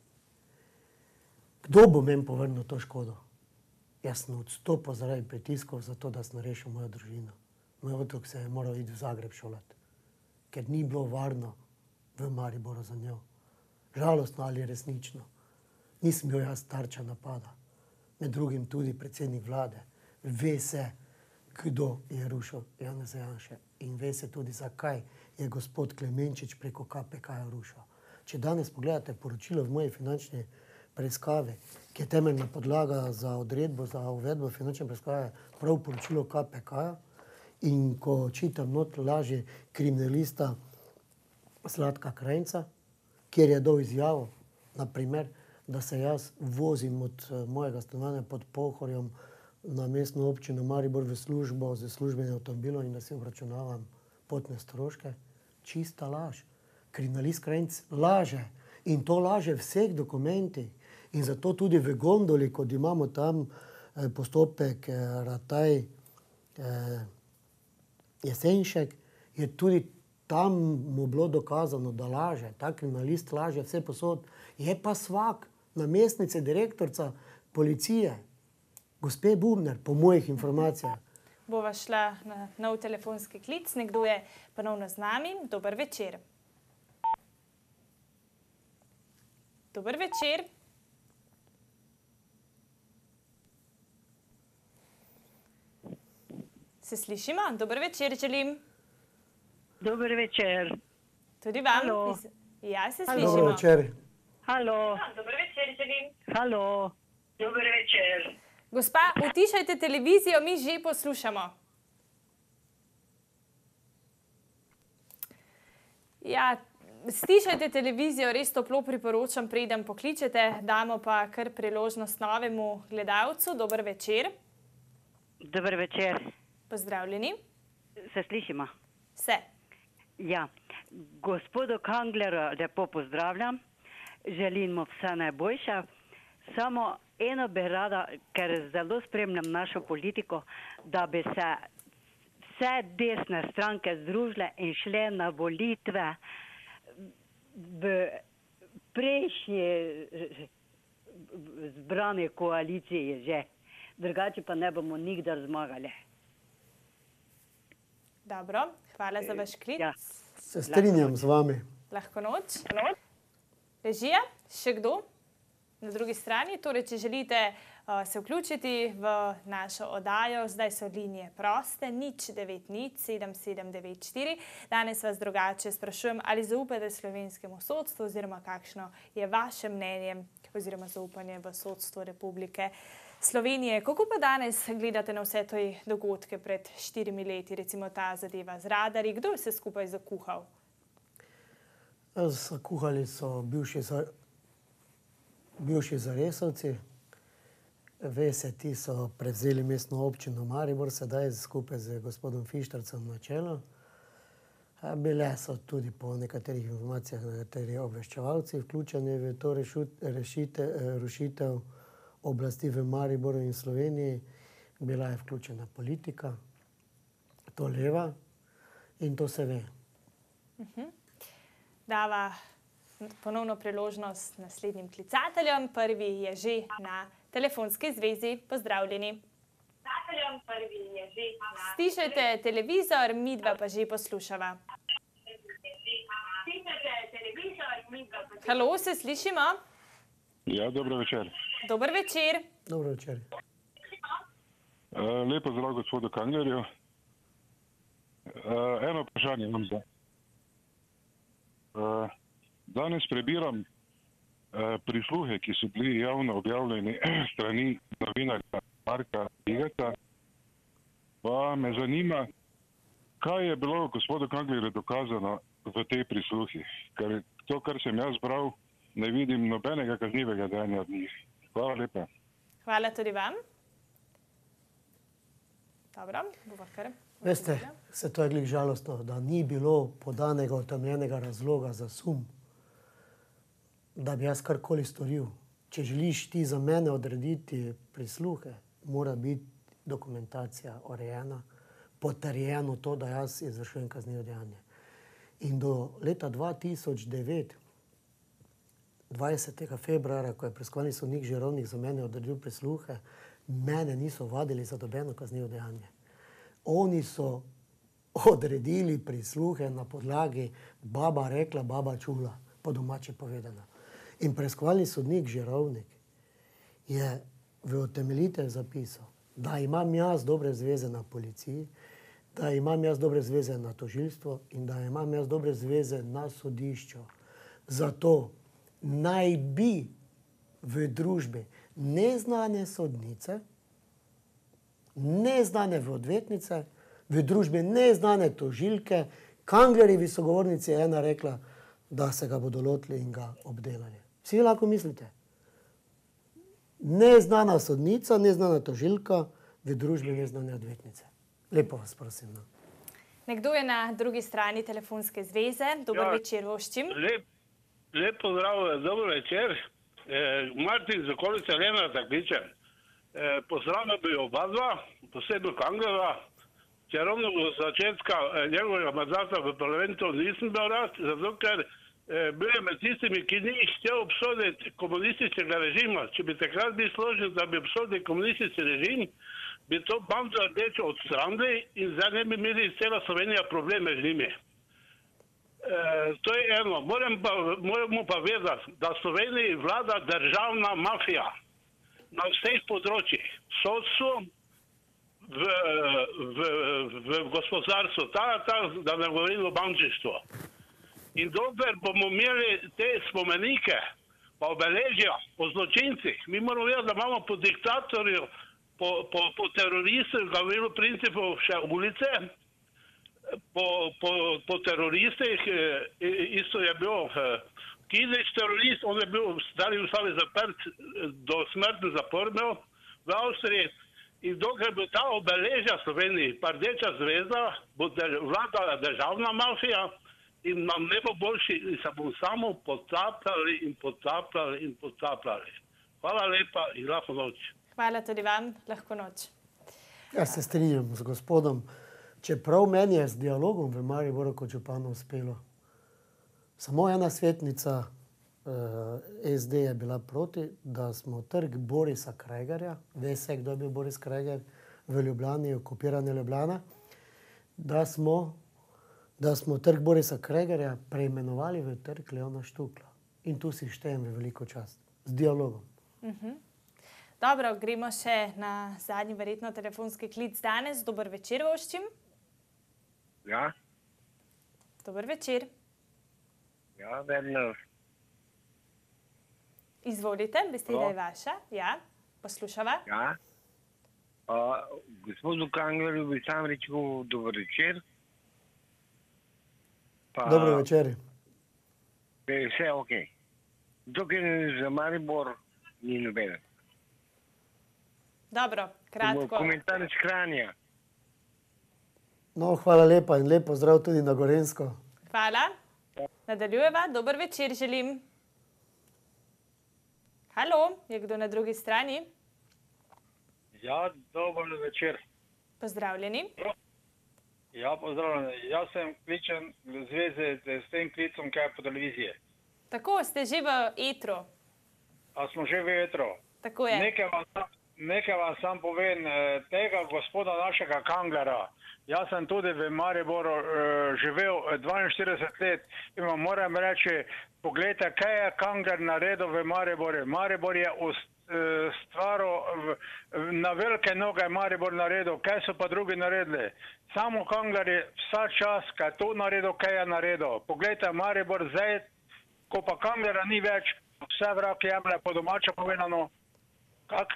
S2: Kdo bo meni povrnil to škodo? Jaz sem odstopil zaradi pritiskov za to, da sem rešil mojo družino. Moj otrok se je moral iti v Zagreb šolati, ker ni bilo varno v Mariboru za njo. Žalostno ali resnično. Nisem bil jaz tarča napada. Med drugim tudi predsednik vlade. Ve se, kdo je rušil Janeza Janše. In ve se tudi, zakaj je gospod Klemenčič preko K P K-ja rušil. Če danes pogledate poročilo v moji finančni preiskavi, ki je temeljna podlaga za odredbo, za uvedbo finančne preiskave, prav poročilo K P K-ja, in ko čitam not laži kriminalista Zlatka Krajnca, kjer je dal izjavo, na primer, da se jaz vozim od mojega stanovanja pod Pohorjem na mestno občino Maribor v službo z službenim avtomobilom in da si obračunavam potne stroške. Čista laž. Kriminalist Krajnc laže in to laže vseh dokumentih. In zato tudi v gondoli, kot imamo tam eh, postopek eh, Rataj eh, Jesenšek, je tudi tam mu bilo dokazano, da laže. Ta kriminalist laže vse posod. Je pa svak namestnice direktorca policije, gospe Bubner, po mojih informacijah.
S1: Bova šla na nov telefonski klic. Nekdo je ponovno z nami. Dober večer. Dober večer. Se slišimo? Dober večer želim.
S10: Dober večer.
S1: Tudi vam?
S10: Halo.
S1: Ja, se
S2: Dober
S1: slišimo.
S2: večer.
S10: Halo.
S1: Dober večer želim.
S10: Halo.
S3: Dober večer.
S1: Gospa, utišajte televizijo, mi že poslušamo. Ja, stišajte televizijo, res toplo priporočam, preden pokličete. Damo pa kar priložnost novemu gledalcu. Dober večer.
S10: Dober večer.
S1: Pozdravljeni.
S10: Se slišimo?
S1: Se.
S10: Ja. Gospodu Kangleru lepo pozdravljam. Želim mu vse najboljše. Samo eno bi rada, ker zelo spremljam našo politiko, da bi se vse desne stranke združile in šle na volitve v prejšnji zbrani koaliciji že. Drugače pa ne bomo nikdar zmagali.
S1: Dobro, hvala za vaš klic.
S10: Ja.
S2: Se strinjam z vami.
S1: Lahko noč. Režija, še kdo? Na drugi strani, torej, če želite uh, se vključiti v našo oddajo, zdaj so linije proste, nič devet nič sedem sedem devet štiri. Danes vas drugače sprašujem, ali zaupate slovenskemu sodstvu oziroma kakšno je vaše mnenje oziroma zaupanje v sodstvo Republike Slovenije. Kako pa danes gledate na vse te dogodke pred štirimi leti, recimo ta zadeva z radarji? Kdo je vse skupaj zakuhal?
S2: Kuhali so bivši, bivši zaresovci. Vese, ti so prevzeli mestno občino Maribor, sedaj skupaj z gospodom Fištarcem na čelu. Bile so tudi po nekaterih informacijah nekateri obveščevalci vključeni v to rešite, rušitev oblasti v Mariboru in Sloveniji. Bila je vključena politika, to leva, in to se ve.
S1: Uh-huh. Dava ponovno priložnost naslednjim klicateljem. Prvi je že na telefonski zvezi. Pozdravljeni. Stišajte televizor, midva pa že poslušava. Halo, se slišimo?
S11: Ja, dobro večer.
S1: Dober večer.
S2: Dobro večer.
S11: Uh, lepo zdrav gospodu Kanglerju. Uh, eno vprašanje imam za. Uh, danes prebiram uh, prisluhe, ki so bili javno objavljeni strani novinarja Marka Igata. Pa me zanima, kaj je bilo gospodu Kanglerju dokazano v tej prisluhi. Ker to, kar sem jaz bral, ne vidim nobenega kaznivega dejanja od njih. Hvala lepa.
S1: Hvala tudi vam. Dobro, bova kar.
S2: Veste, se to je glih žalostno, da ni bilo podanega utemeljenega razloga za sum, da bi jaz karkoli storil. Če želiš ti za mene odrediti prisluhe, mora biti dokumentacija urejena, potrjeno to, da jaz izvršujem kaznivo dejanje. In do leta dva tisoč devet, dvajsetega februarja, ko je preiskovalni sodnik Žirovnik za mene odredil prisluhe, mene niso vadili za nobeno kaznivo dejanje. Oni so odredili prisluhe na podlagi baba rekla, baba čula, po domače povedano. In preiskovalni sodnik Žirovnik je v utemeljitev zapisal, da imam jaz dobre zveze na policiji, da imam jaz dobre zveze na tožilstvo in da imam jaz dobre zveze na sodišču. Zato naj bi v družbi neznane sodnice, neznane v odvetnice, v družbi neznane tožilke, Kanglerjevi sogovornici je ena rekla, da se ga bodo lotili in ga obdelali. Vsi lahko mislite. Neznana sodnica, neznana tožilka, v družbi neznane odvetnice. Lepo vas prosim. No.
S1: Nekdo je na drugi strani telefonske zveze. Dober ja, večer, voščim.
S7: Lep, lep pozdrav, dober večer. E, Martin z okolice Lenarta kliče. E, pozdravljam bi oba dva, posebno Kanglerja. Če ravno do začetka njegovega mandata v parlamentu nisem bil rad, zato ker e, bil je med tistimi, ki ni htel obsoditi komunističnega režima. Če bi takrat bil složen, da bi obsodili komunistični režim, bi to bando rdečo odstranili in zdaj ne bi imeli cela Slovenija probleme z njimi. E, to je eno. Moram pa, moramo pa vedeti, da v Sloveniji vlada državna mafija na vseh področjih. Sodstvo, v, v, v gospodarstvu, ta, ta, da ne govorim o bančništvu. In dokler bomo imeli te spomenike, pa obeležja po zločincih, mi moramo vedeti, da imamo po diktatorju, po, po, po teroristih, govorilo principov še ulice, po, po, po teroristih, isto je bil Kizič terorist, on je bil stari ustavi zaprt do smrtne zaporme v Avstriji. In dokler bo ta obeležja Sloveniji, pa rdeča zvezda, bo vladala državna mafija in nam ne bo boljši in se bomo samo potapljali in potapljali in potapljali. Hvala lepa in lahko noč.
S1: Hvala tudi vam, lahko noč.
S2: Jaz se strinjam z gospodom, čeprav meni je z dialogom v Mariboru kot županu uspelo. Samo ena svetnica eh, S D je bila proti, da smo trg Borisa Kreglerja, ve se, kdo je bil Boris Kregler v Ljubljani, okupirane Ljubljana, da smo, da smo trg Borisa Kreglerja preimenovali v trg Leona Štukla. In tu si štejem v veliko čast. Z dialogom.
S1: Uh-huh. Dobro, gremo še na zadnji verjetno telefonski klic danes. Dober večer, voščim.
S12: Ja.
S1: Dober večer.
S12: Ja, vedno.
S1: Izvolite, beseda je vaša. Ja, poslušava.
S12: Ja. Uh, gospodu Kanglerju bi sam rekel dober večer.
S2: Pa, dobro večer.
S12: je vse ok. Dokaj za Maribor ni nobene.
S1: Dobro, kratko.
S12: Komentar iz Kranja.
S2: No, hvala lepa in lepo zdrav tudi na Gorenjsko.
S1: Hvala. Nadaljujeva. Dober večer želim. Halo, je kdo na drugi strani?
S9: Ja, dober večer.
S1: Pozdravljeni.
S9: Ja, pozdravljeni. Jaz sem kličen v zvezi s tem klicom, kaj je po televiziji.
S1: Tako, ste že v etru.
S9: A smo že v etru.
S1: Tako je.
S9: Nekaj vam, nekaj vam sam povem, tega gospoda našega Kanglera. Jaz sem tudi v Mariboru uh, živel dvainštirideset let in vam moram reči, pogledajte, kaj je Kangler naredil v Mariboru. Maribor je ust, uh, stvaril, v, na velike noge Maribor naredil, kaj so pa drugi naredili. Samo Kangler je vsa čas, kaj je tu naredil, kaj je naredil. Pogledajte, Maribor zdaj, ko pa Kanglera ni več, vse vrak jemlje, po domače povedano. Kak?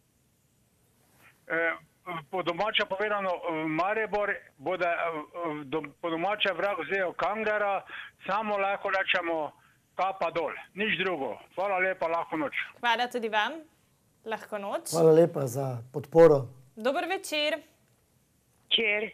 S9: Uh, Po domače povedano, Maribor bude po domače vrag vzel Kanglera, samo lahko rečemo kapa dol, nič drugo. Hvala lepa, lahko noč.
S1: Hvala tudi vam, lahko noč.
S2: Hvala lepa za podporo.
S1: Dober večer.
S13: Večer.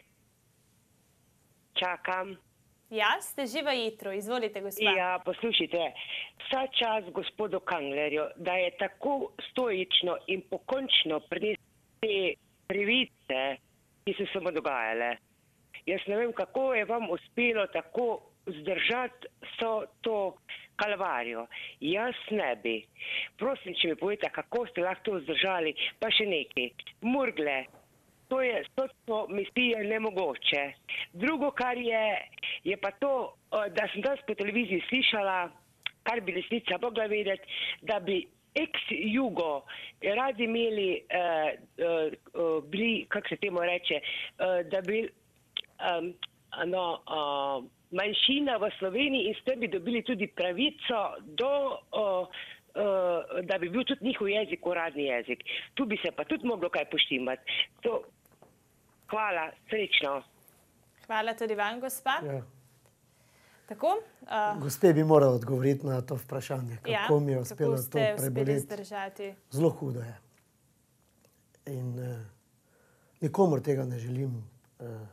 S13: Čakam.
S1: Ja, ste že v etru, izvolite gospa.
S13: Ja, poslušajte, vsa čas gospodu Kanglerju, da je tako stoično in pokončno prinesel krivice, ki so se mu dogajale. Jaz ne vem, kako je vam uspelo tako zdržati so to kalvarijo. Jaz ne bi. Prosim, če mi povete, kako ste lahko to zdržali, pa še nekaj. Murgle, to je sodstvo misije nemogoče. Drugo, kar je, je pa to, da sem danes po televiziji slišala, kar bi resnica mogla vedeti, da bi ex-jugo radi imeli, uh, uh, uh, bili, kako se temu reče, uh, da bi um, no, uh, manjšina v Sloveniji in s tem bi dobili tudi pravico do, uh, uh, da bi bil tudi njihov jezik uradni jezik. Tu bi se pa tudi moglo kaj poštimati. To, hvala, srečno.
S1: Hvala tudi vam, gospa.
S2: Ja.
S1: Tako, uh,
S2: Gospe bi moral odgovoriti na to vprašanje, kako
S1: ja,
S2: mi je uspelo to preboleti. Zelo hudo je. In uh, nikomor tega ne želim. Uh,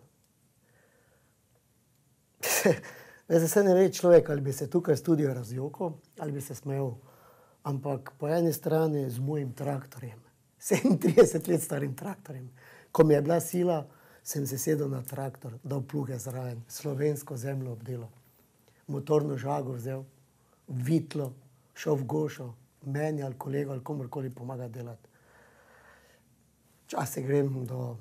S2: Zdaj se ne ve človek, ali bi se tukaj v studiu razjokal, ali bi se smejal. Ampak po eni strani z mojim traktorjem, sedemintrideset let starim traktorjem, ko mi je bila sila, sem se sedel na traktor, dal pluge zraven, slovensko zemljo obdelal. Motorno žago vzel, vitlo, šel v gošo, meni ali kolego ali komorkoli pomaga delati. Včasih grem do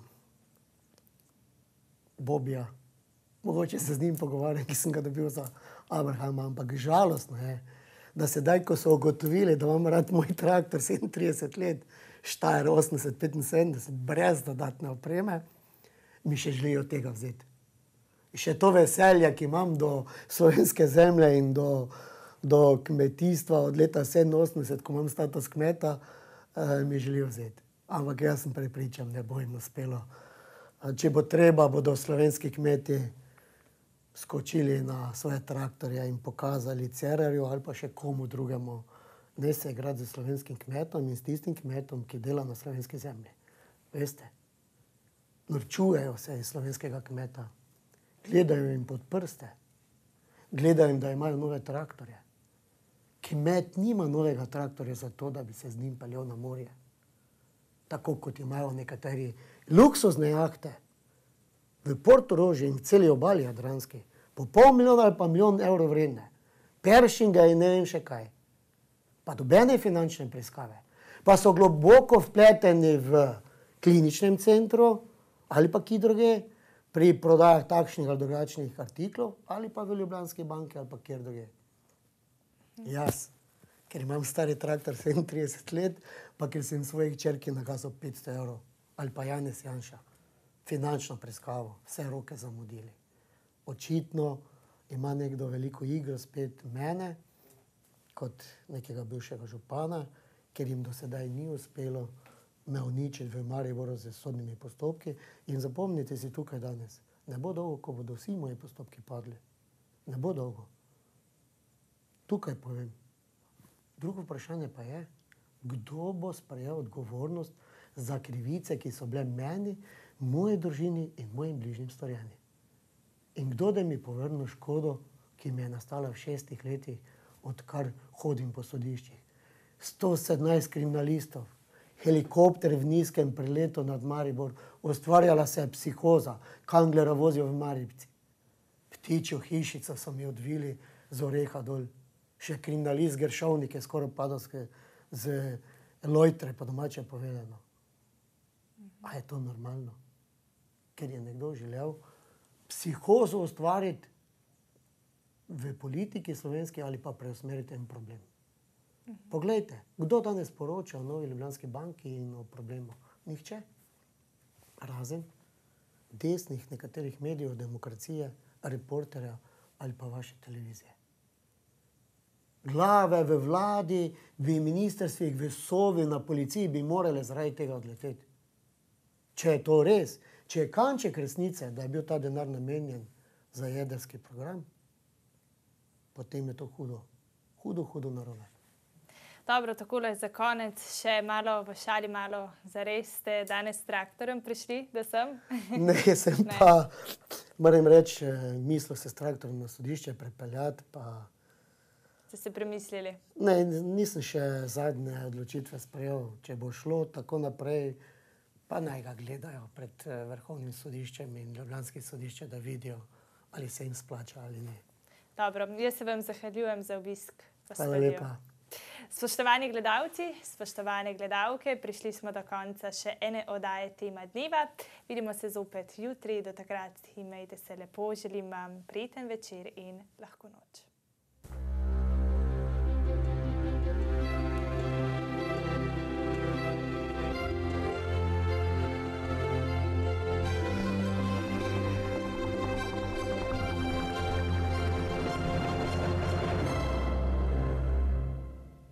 S2: Bobija, mogoče se z njim pogovarjam, ki sem ga dobil za Abrahama, ampak žalostno je, da sedaj, ko so ugotovili, da imam rad moj traktor sedemintrideset let, Steyr osemdeset petinsedemdeset, brez dodatne opreme, mi še želijo tega vzeti. Še to veselje, ki imam do slovenske zemlje in do, do kmetijstva od leta sedeminosemdeset, ko imam status kmeta, eh, mi želijo vzeti. Ampak jaz sem prepričan, ne bo jim uspelo. Če bo treba, bodo slovenski kmeti skočili na svoje traktorje in pokazali Cerarju ali pa še komu drugemu, ne se igrati z slovenskim kmetom in s tistim kmetom, ki dela na slovenski zemlji. Veste, norčujejo se iz slovenskega kmeta. Gledajo jim pod prste, gledajo jim, da imajo nove traktorje. Kmet nima novega traktorja zato, da bi se z njim peljal na morje. Tako kot imajo nekateri luksuzne jahte v Portorožju in v celi obali jadranski, po pol milijona ali pa milijon evrov vredne, Peršinga in ne vem še kaj. Pa dobene finančne preiskave. Pa so globoko vpleteni v kliničnem centru ali pa kje druge, pri prodajah takšnih ali drugačnih artiklov, ali pa v Ljubljanski banki, ali pa kjer druge. Jaz, ker imam stari traktor sedemintrideset let, pa ker sem svojih čerki nakazal petsto evrov, ali pa Janez Janša, finančno preiskavo, vse roke zamudili. Očitno ima nekdo veliko igro spet mene, kot nekega bivšega župana, ker jim do sedaj ni uspelo me uničiti v Mariboru z sodnimi postopki. In zapomnite si tukaj danes, ne bo dolgo, ko bodo vsi moji postopki padli. Ne bo dolgo. tukaj povem. Drugo vprašanje pa je, kdo bo sprejel odgovornost za krivice, ki so bile meni, moji družini in mojim bližnjim storjeni. In kdo da mi povrnil škodo, ki mi je nastala v šestih letih, odkar hodim po sodiščih. sto sedemnajst kriminalistov, helikopter v nizkem preletu nad Maribor, ustvarjala se je psihoza, Kanglera vozijo v Maribci. Ptičjo hišico so mi odvili z oreha dol. Še kriminalist Geršovnik je skoraj padal z lojtre, po domače povedano. A je to normalno? Ker je nekdo želel psihozo ustvariti v politiki slovenski ali pa preusmeriti en problem. Poglejte, kdo danes poroča o Novi Ljubljanski banki in o problemu? Nihče. Razen desnih nekaterih medijev, demokracije, reporterja ali pa vaše televizije. Glave v vladi, v ministrstvih, v Sovi, na policiji bi morale zaradi tega odleteti. Če je to res, če je kanček resnice, da je bil ta denar namenjen za jedrski program, potem je to hudo, hudo, hudo narobe.
S1: Dobro, takole za konec, še malo v šali, malo zares ste danes s traktorjem prišli, da sem?
S2: Ne, sem ne. Pa, moram reči, mislil se s traktorjem na sodišče prepeljati, pa...
S1: Ste se premislili?
S2: Ne, nisem še zadnje odločitve sprejel, če bo šlo tako naprej, pa naj ga gledajo pred Vrhovnim sodiščem in Ljubljanskim sodiščem, da vidijo, ali se jim splača ali ne.
S1: Dobro, jaz se vam zahvaljujem za obisk v studiu.
S2: Hvala lepa.
S1: Spoštovani gledalci, spoštovane gledalke, prišli smo do konca še ene oddaje Tema dneva. Vidimo se zopet jutri, do takrat imejte se lepo, želim vam prijeten večer in lahko noč.